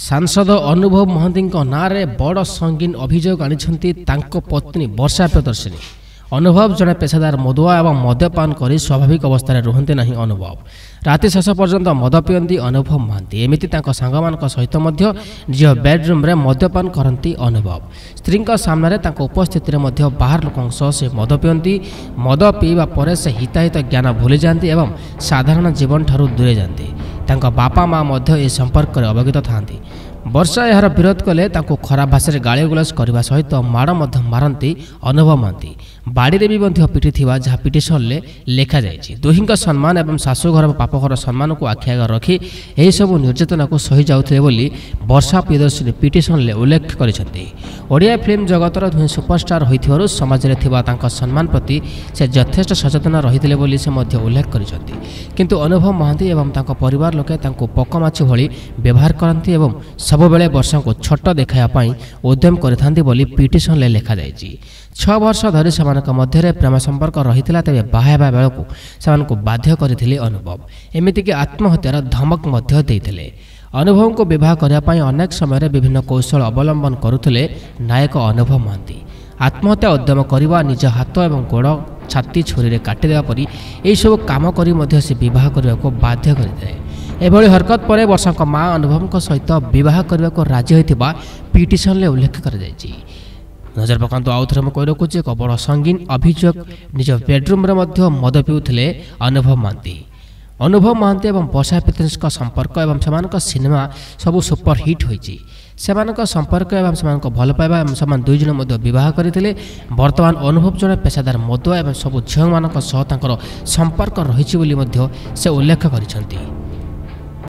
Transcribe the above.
सांसद अनुभव महांती नारे बड़ संगीन अभियोग आनी पत्नी वर्षा प्रियदर्शिनी। अनुभव जड़े पेशादार मदुआ और मद्यपान कर स्वाभाविक अवस्था रुहति नहीं। अनुभव राति शेष पर्यंत मद पियंती अनुभव महांती। एमती सांग मान सहित निज बेडरूम रे मद्यपान करती अनुभव। स्त्री सामने उपस्थित बाहर लोकों से मद पियंती। मद पीवा पर से हिताहित ज्ञान भूली जाती एवं साधारण जीवन ठारू दूरे जाती। बापा माँ ए संपर्क में अवगत था। वर्षा यार विरोध कले खराब भाषा गाली गुलस करने सहित माड़ मारती अनुभव महांती। बाड़ी भी पिटी जहाँ पिटिशन में लिखा जाए दुहिं सम्मान और शाशुघर बापघर सम्मान को आखि आगे रखी यही सबू निर्यातना को सही जाऊे बोली वर्षा प्रियदर्शिनी पिटिशन में उल्लेख करछंती। ओडिया फिल्म जगतर दुहें सुपरस्टार होइथिबारु समाज रे थिबा तांका सम्मान प्रति से यथेष्ट सचेतन रहिथिले बोली से मध्य उल्लेख करछंती। किंतु अनुभव महांती एवं तांका परिवार लोके तांको पकमाछी भली व्यवहार करती एवं सब बेले वर्षा को छोट देखाया उद्यम करथांती बोली पिटिशन ले लिखा जायछि। 6 वर्ष धरी सेमानक मध्यरे प्रेम संपर्क रहिथिला तेबे बाहेबा बेलकु सेमानकु बाध्य करथिले अनुभव। एमिति कि आत्महत्यार धमक मध्य देइथिले। अनुभव को विवाह करने अनेक समय विभिन्न कौशल अवलंबन करुथिले नायक अनुभव महांती। आत्महत्या उद्यम करने निज हाथ और गोड़ छाती छुरी काटिदेवा परी यही सब काम करी मध्य से विवाह करने को बाध्य करते। एभली हरकत पर वर्षा माँ अनुभव सहित विवाह करने को राजी होता पिटिशन में उल्लेख कर नजर पकातु। आउ थे कही रखुच्छे एक बड़ संगीन अभियोग निज बेडरूम मद पिउथिले अनुभव महांती। अनुभव महांती और वर्षा प्रियदर्शिनी संपर्क एवं सेमानक सिनेमा सबू सुपर हिट होइछि। सेमानक संपर्क एवं सेमानक भल पाइबा एवं सेमान दुई जन मध्य विवाह करथिले। वर्तमान अनुभव जड़े पेशादार मदुआ एवं सबू झील मानक सह तांकर संपर्क रहिछि बोली मध्य से उल्लेख करिसंती।